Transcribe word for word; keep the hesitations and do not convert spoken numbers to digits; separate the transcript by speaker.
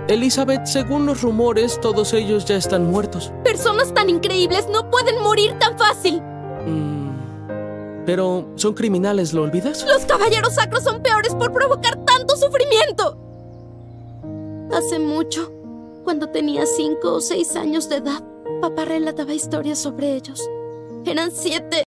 Speaker 1: Elizabeth, según los rumores, todos ellos ya están muertos.
Speaker 2: Personas tan increíbles no pueden morir tan fácil.
Speaker 1: Mm, pero son criminales, ¿lo olvidas?
Speaker 2: Los caballeros sacros son peores por provocar tanto sufrimiento. Hace mucho, cuando tenía cinco o seis años de edad, papá relataba historias sobre ellos. Eran siete